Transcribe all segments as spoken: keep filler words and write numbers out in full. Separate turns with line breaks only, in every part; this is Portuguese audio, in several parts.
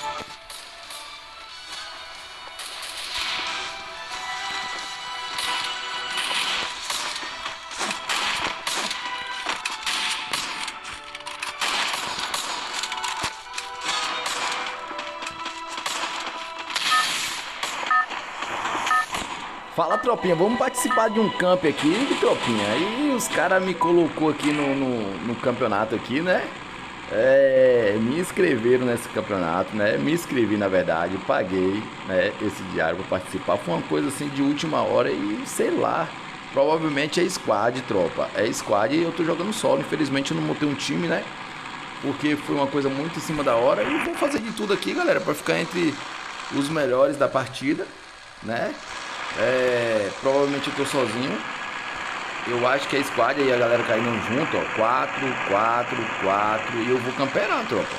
Fala, tropinha, vamos participar de um camp aqui, tropinha. Aí os caras me colocou aqui no, no, no campeonato aqui, né? É, me inscreveram nesse campeonato, né? Me inscrevi, na verdade, paguei, né, esse diário para participar. Foi uma coisa assim de última hora e sei lá. Provavelmente é squad, tropa. É squad e eu tô jogando solo. Infelizmente eu não montei um time, né? Porque foi uma coisa muito em cima da hora. E vou fazer de tudo aqui, galera, para ficar entre os melhores da partida, né? É, provavelmente eu tô sozinho. Eu acho que é squad aí, a galera caindo junto, ó. quatro, quatro, quatro. E eu vou camperar, tropa.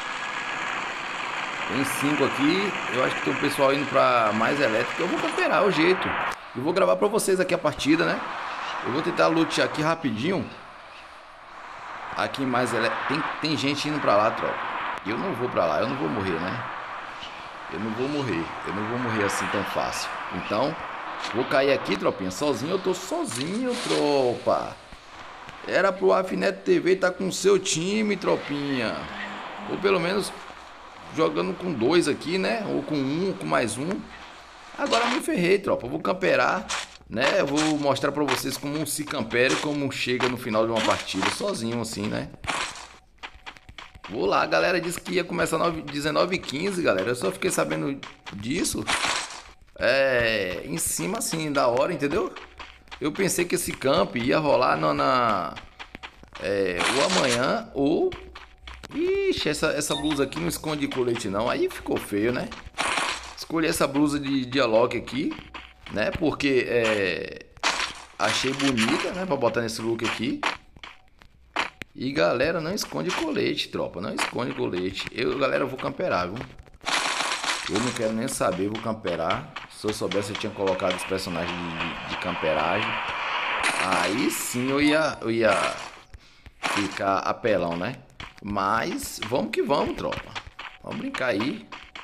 Tem cinco aqui. Eu acho que tem um pessoal indo pra mais elétrico. Eu vou camperar, é o jeito. Eu vou gravar pra vocês aqui a partida, né? Eu vou tentar lutear aqui rapidinho. Aqui em mais elétrico. Tem, tem gente indo pra lá, tropa. Eu não vou pra lá, eu não vou morrer, né? Eu não vou morrer. Eu não vou morrer assim tão fácil. Então, vou cair aqui, tropinha. Sozinho, eu tô sozinho, tropa. Era pro Afineto T V estar com o seu time, tropinha. Ou pelo menos jogando com dois aqui, né? Ou com um, com mais um. Agora me ferrei, tropa. Eu vou camperar, né? Eu vou mostrar pra vocês como se campera e como chega no final de uma partida. Sozinho assim, né? Vou lá, a galera disse que ia começar dezenove e quinze, galera. Eu só fiquei sabendo disso é, em cima assim, da hora, entendeu? Eu pensei que esse camp ia rolar no, na é, ou amanhã ou... Ixi, essa, essa blusa aqui não esconde colete não. Aí ficou feio, né? Escolhi essa blusa de dialogue aqui, né? Porque é, achei bonita, né? Pra botar nesse look aqui. E galera, não esconde colete, tropa. Não esconde colete. Eu, galera, eu vou camperar, viu? Eu não quero nem saber, vou camperar. Se eu soubesse, eu tinha colocado os personagens de, de, de camperagem. Aí sim eu ia, eu ia ficar apelão, né? Mas vamos que vamos, tropa. Vamos brincar aí.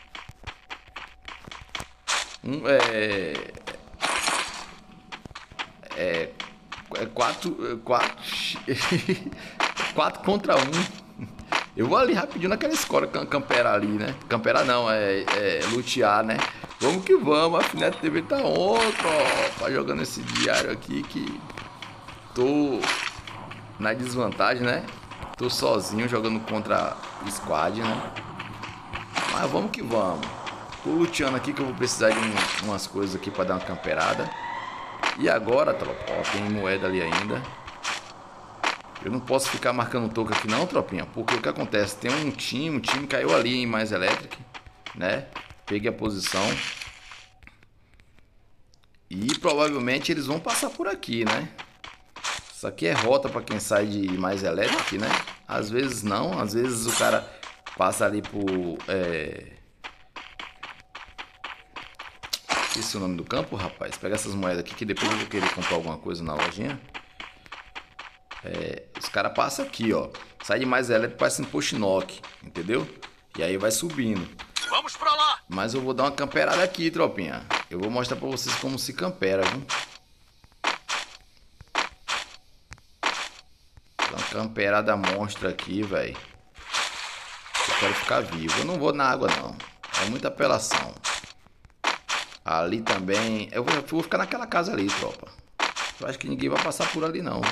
Um, é... É... É quatro... Quatro... quatro contra um. Eu vou ali rapidinho naquela escola camperar ali, né? Camperar não, é, é lutear, né? Vamos que vamos, a Afineto T V tá on, tropa. Jogando esse diário aqui que tô na desvantagem, né? Tô sozinho jogando contra squad, né? Mas vamos que vamos. Tô luteando aqui que eu vou precisar de um, umas coisas aqui pra dar uma camperada. E agora, tropa, ó, tem moeda ali ainda. Eu não posso ficar marcando toco aqui não, tropinha. Porque o que acontece? Tem um time, o time caiu ali em mais elétrico, né? Peguei a posição. E provavelmente eles vão passar por aqui, né? Isso aqui é rota para quem sai de mais elétrico, né? Às vezes não, às vezes o cara passa ali por... É... Esse é o nome do campo, rapaz. Pega essas moedas aqui que depois eu vou querer comprar alguma coisa na lojinha. É, os caras passam aqui, ó. Sai de mais elétrico, passa em Postinok, entendeu? E aí vai subindo.
Vamos pra lá!
Mas eu vou dar uma camperada aqui, tropinha. Eu vou mostrar pra vocês como se campera, viu? Dá uma camperada monstra aqui, velho. Eu quero ficar vivo. Eu não vou na água, não. É muita apelação. Ali também... Eu vou, eu vou ficar naquela casa ali, tropa. Eu acho que ninguém vai passar por ali, não.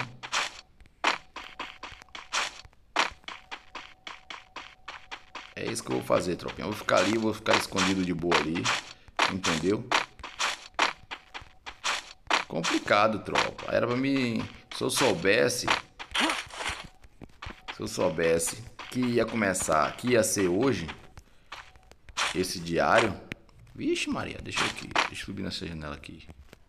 É isso que eu vou fazer, tropinha. Eu vou ficar ali, vou ficar escondido de boa ali. Entendeu? Complicado, tropa. Era pra mim... Se eu soubesse... Se eu soubesse que ia começar, que ia ser hoje, esse diário... Vixe Maria, deixa eu aqui. Deixa eu subir nessa janela aqui.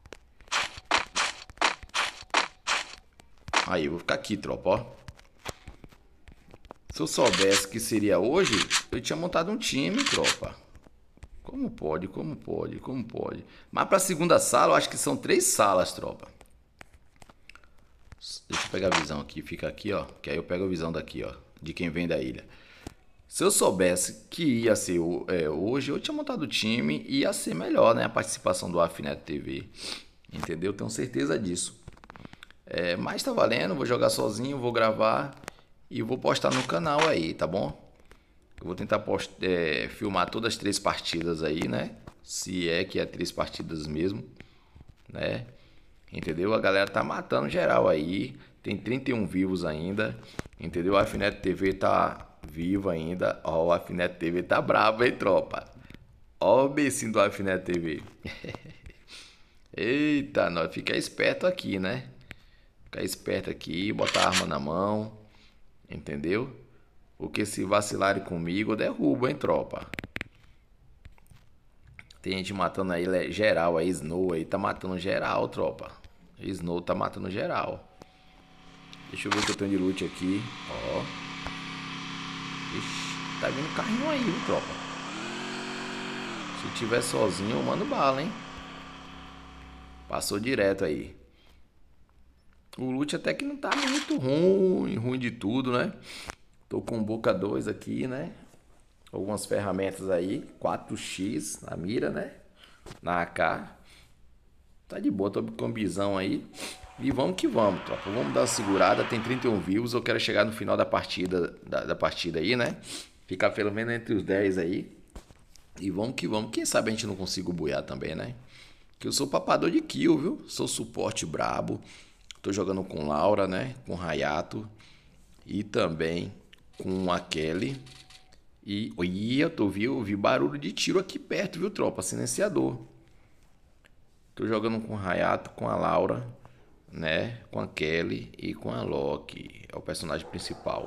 Aí, eu vou ficar aqui, tropa, ó. Se eu soubesse que seria hoje, eu tinha montado um time, tropa. Como pode, como pode, como pode. Mas pra segunda sala, eu acho que são três salas, tropa. Deixa eu pegar a visão aqui, fica aqui, ó. Que aí eu pego a visão daqui, ó. De quem vem da ilha. Se eu soubesse que ia ser é, hoje, eu tinha montado o time e ia ser melhor, né? A participação do Afineto T V. Entendeu? Tenho certeza disso. É, mas tá valendo, vou jogar sozinho, vou gravar e vou postar no canal aí, tá bom? Eu vou tentar post, é, filmar todas as três partidas aí, né? Se é que é três partidas mesmo, né? Entendeu? A galera tá matando geral aí. Tem trinta e um vivos ainda. Entendeu? A Afineto T V tá vivo ainda. Ó, o Afineto T V tá brabo, hein, tropa? Ó o becinho do Afineto T V. Eita, nós fica esperto aqui, né? Ficar esperto aqui, botar a arma na mão. Entendeu? Porque se vacilarem comigo, eu derrubo, hein, tropa? Tem gente matando aí geral aí, Snow aí tá matando geral, tropa. Snow tá matando geral. Deixa eu ver o que eu tenho de loot aqui. Ó. Ixi, tá vindo carrinho aí, viu, tropa? Se tiver sozinho, eu mando bala, hein? Passou direto aí. O loot até que não tá muito ruim, ruim de tudo, né? Tô com um Boca dois aqui, né? Algumas ferramentas aí. quatro x na mira, né? Na A K. Tá de boa, tô com visão aí. E vamos que vamos, tropa. Vamos dar uma segurada. Tem trinta e um views. Eu quero chegar no final da partida, da, da partida aí, né? Ficar pelo menos entre os dez aí. E vamos que vamos. Quem sabe a gente não consiga buiar também, né? Que eu sou papador de kill, viu? Sou suporte brabo. Tô jogando com Laura, né? Com Hayato. E também com a Kelly. E oi, eu tô, vi, eu vi barulho de tiro aqui perto, viu, tropa? Silenciador. Tô jogando com o Hayato, com a Laura, né? Com a Kelly e com a Loki. É o personagem principal.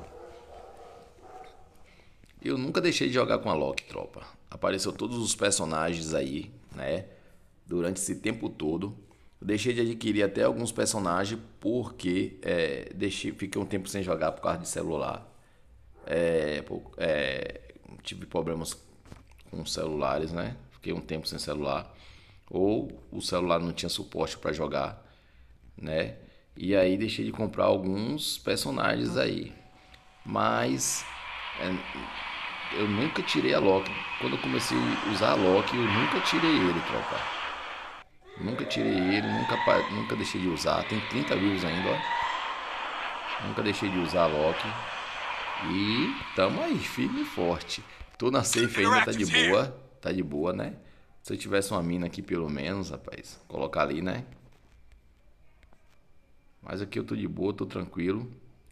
Eu nunca deixei de jogar com a Loki, tropa. Apareceu todos os personagens aí, né? Durante esse tempo todo. Eu deixei de adquirir até alguns personagens porque é, deixei, fiquei um tempo sem jogar por causa de celular. É, é, tive problemas com celulares, né? Fiquei um tempo sem celular. Ou o celular não tinha suporte para jogar, né? E aí deixei de comprar alguns personagens aí. Mas é, eu nunca tirei a Loki. Quando eu comecei a usar a Loki, eu nunca tirei ele, tropa. Nunca tirei ele, nunca, nunca deixei de usar. Tem trinta views ainda, ó. Nunca deixei de usar a Loki. E tamo aí, firme e forte. Tô na safe ainda, tá de boa. Tá de boa, né? Se eu tivesse uma mina aqui pelo menos, rapaz, colocar ali, né? Mas aqui eu tô de boa, tô tranquilo.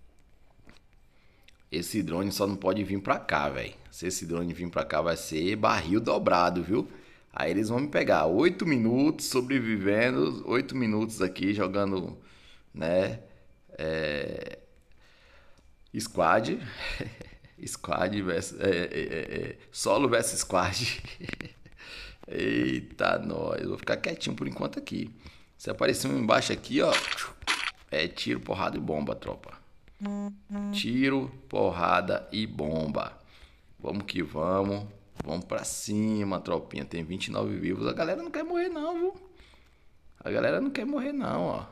Esse drone só não pode vir pra cá, velho. Se esse drone vir pra cá vai ser barril dobrado, viu? Aí eles vão me pegar oito minutos sobrevivendo, oito minutos aqui jogando, né? É... Squad. Squad versus... É, é, é, solo versus squad. Eita, nós. Vou ficar quietinho por enquanto aqui. Se aparecer um embaixo aqui, ó. É tiro, porrada e bomba, tropa. Tiro, porrada e bomba. Vamos que vamos. Vamos pra cima, tropinha. Tem vinte e nove vivos. A galera não quer morrer não, viu? A galera não quer morrer não, ó.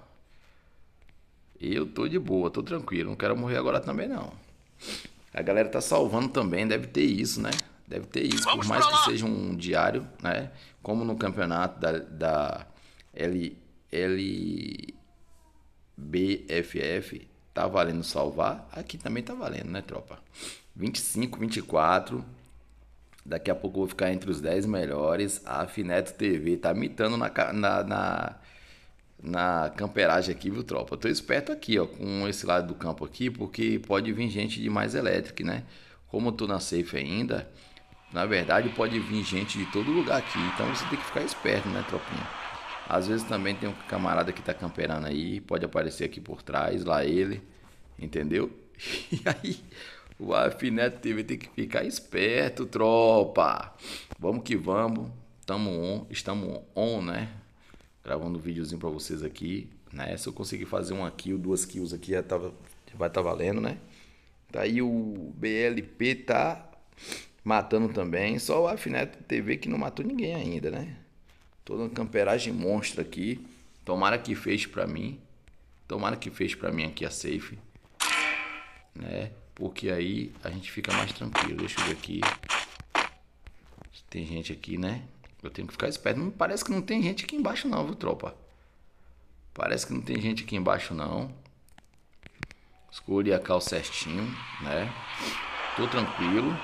Eu tô de boa, tô tranquilo. Não quero morrer agora também, não. A galera tá salvando também. Deve ter isso, né? Deve ter isso. Por mais que seja um diário, né? Como no campeonato da, da L, L B F F tá valendo salvar. Aqui também tá valendo, né, tropa? vinte e cinco, vinte e quatro. Daqui a pouco eu vou ficar entre os dez melhores. A Afineto T V tá mitando na, na, na, na camperagem aqui, viu, tropa? Eu tô esperto aqui, ó, com esse lado do campo aqui, porque pode vir gente de mais elétrica, né? Como eu tô na safe ainda, na verdade pode vir gente de todo lugar aqui. Então você tem que ficar esperto, né, tropinha? Às vezes também tem um camarada que tá camperando aí, pode aparecer aqui por trás, lá ele, entendeu? E aí... O Afineto T V tem que ficar esperto, tropa. Vamos que vamos. Tamo on, estamos on, né? Gravando um videozinho pra vocês aqui, né? Se eu conseguir fazer uma kill, duas kills aqui, já, tava, já vai estar tá valendo, né? Daí o B L P tá matando também. Só o Afineto T V que não matou ninguém ainda, né? Toda uma camperagem monstra aqui. Tomara que feche pra mim. Tomara que feche pra mim aqui a safe, né? Porque aí a gente fica mais tranquilo. Deixa eu ver aqui. Tem gente aqui, né? Eu tenho que ficar esperto. Não, parece que não tem gente aqui embaixo não, viu, tropa? Parece que não tem gente aqui embaixo não. Escolhi a cal certinho, né? Tô tranquilo.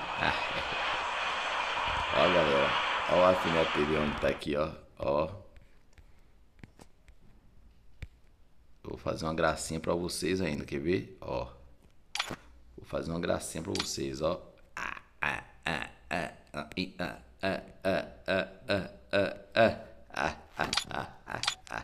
Ó, galera. Ó a Alfinete T V onde tá aqui, ó. Ó. Vou fazer uma gracinha pra vocês ainda, quer ver? Ó. Vou fazer uma gracinha pra vocês, ó. Ah, ah, ah, ah, ah, ah, ah, ah, ah, ah, ah, ah, ah, ah, ah.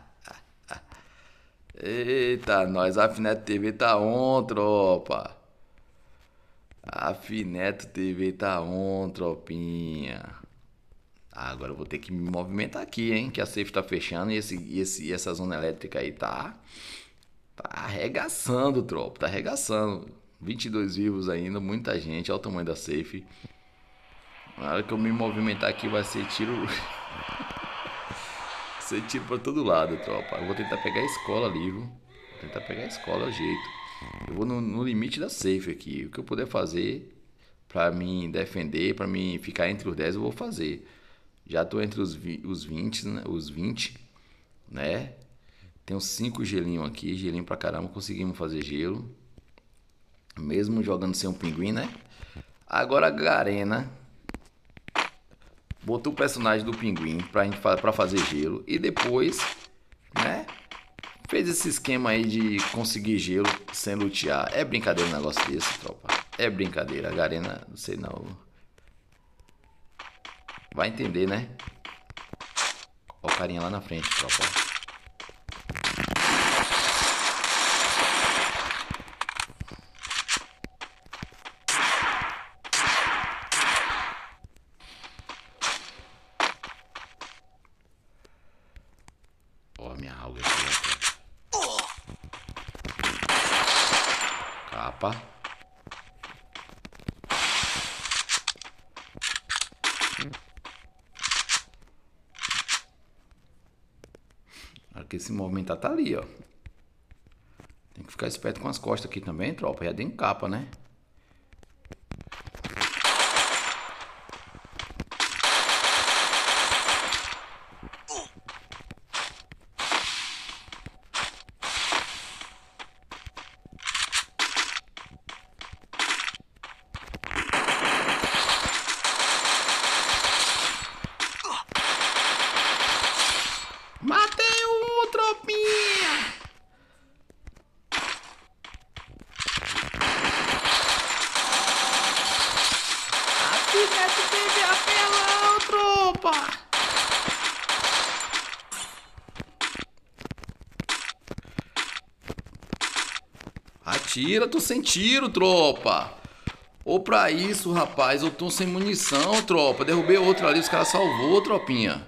Eita, nós, a Alfinete T V tá on, tropa. A Alfinete T V tá on, tropinha. Ah, agora eu vou ter que me movimentar aqui, hein? Que a safe tá fechando e, esse, e, esse, e essa zona elétrica aí tá... Tá arregaçando, tropa. Tá arregaçando. vinte e dois vivos ainda, muita gente. Olha o tamanho da safe. Na hora que eu me movimentar aqui vai ser tiro... Vai ser tiro pra todo lado, tropa. Eu vou tentar pegar a escola ali, viu? Vou tentar pegar a escola, é o jeito. Eu vou no, no limite da safe aqui. O que eu puder fazer pra me defender, pra me ficar entre os dez, eu vou fazer. Já tô entre os, os vinte, né? Os vinte, né? Tem uns cinco gelinhos aqui. Gelinho pra caramba. Conseguimos fazer gelo. Mesmo jogando sem um pinguim, né? Agora a Garena botou o personagem do pinguim pra, gente, pra fazer gelo. E depois, né? Fez esse esquema aí de conseguir gelo sem lutear. É brincadeira um negócio desse, tropa. É brincadeira. A Garena, não sei não. Vai entender, né? Ó o carinha lá na frente, tropa. Ó a minha alga aqui, ó. Capa. Porque esse movimentar tá ali, ó. Tem que ficar esperto com as costas aqui também, tropa. Já tem capa, né? Matei um, tropinha! Alfinete T V apelão, tropa! Atira, tô sem tiro, tropa! Ou pra isso, rapaz, eu tô sem munição, tropa. Derrubei outro ali, os caras salvou, tropinha.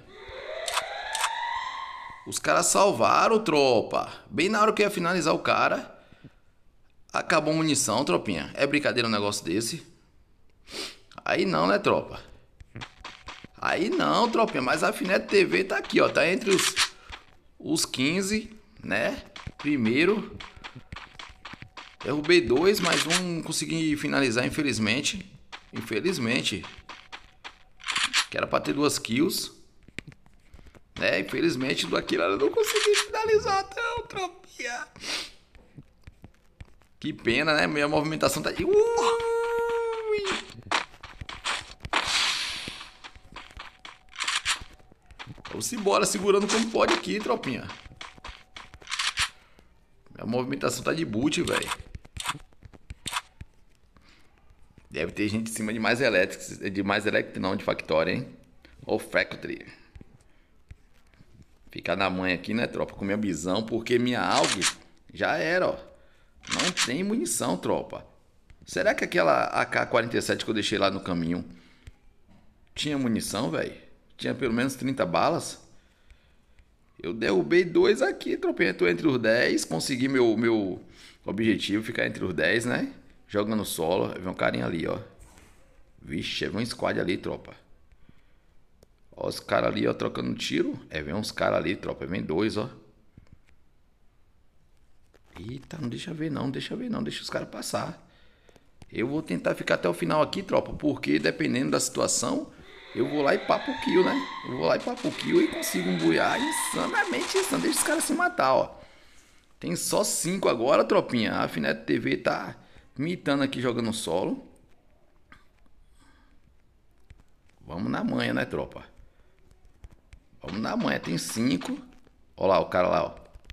Os caras salvaram, tropa. Bem na hora que eu ia finalizar o cara, acabou a munição, tropinha. É brincadeira um negócio desse? Aí não, né, tropa? Aí não, tropinha. Mas a Alfinete T V tá aqui, ó. Tá entre os, os quinze, né? Primeiro. Derrubei dois, mas um consegui finalizar, infelizmente. Infelizmente. Que era pra ter duas kills. É, infelizmente do Aquila eu não consegui finalizar, não, tropinha. Que pena, né? Minha movimentação tá... Ui! Vamos embora, segurando como pode aqui, tropinha. Minha movimentação tá de boot, velho. Deve ter gente em cima de mais elétricos. De mais elétrico não, de Factory, hein? Ou Factory. Ficar na manha aqui, né, tropa? Com minha visão, porque minha A U G já era, ó. Não tem munição, tropa. Será que aquela A K quarenta e sete que eu deixei lá no caminho tinha munição, velho? Tinha pelo menos trinta balas? Eu derrubei dois aqui, tropinha. Tô entre os dez. Consegui meu, meu objetivo, ficar entre os dez, né? Jogando solo. Vem um carinha ali, ó. Vixe, vem um squad ali, tropa. Ó, os caras ali, ó, trocando tiro. É, vem uns caras ali, tropa. Vem dois, ó. Eita, não deixa ver não, deixa ver não. Deixa os caras passar. Eu vou tentar ficar até o final aqui, tropa, porque dependendo da situação, eu vou lá e papo o kill, né? Eu vou lá e papo o kill e consigo um buiar insanamente insano. Deixa os caras se matar, ó. Tem só cinco agora, tropinha. A Fineto T V tá mitando aqui jogando solo. Vamos na manha, né, tropa? Vamos na manha, tem cinco. Olha lá o cara lá, ó.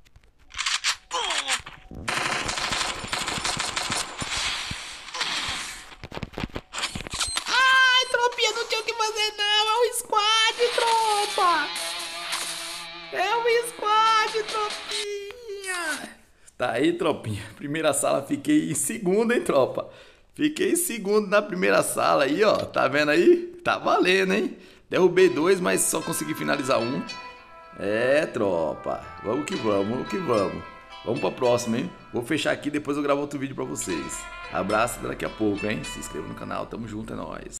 Ai, tropinha, não tinha o que fazer não. É o squad, tropa. É o squad, tropinha. Tá aí, tropinha. Primeira sala, fiquei em segundo, hein, tropa? Fiquei em segundo na primeira sala aí, ó. Tá vendo aí? Tá valendo, hein? Derrubei dois, mas só consegui finalizar um. É, tropa. Vamos que vamos, vamos que vamos. Vamos pra próxima, hein? Vou fechar aqui, depois eu gravo outro vídeo pra vocês. Abraço, até daqui a pouco, hein? Se inscreva no canal, tamo junto, é nóis.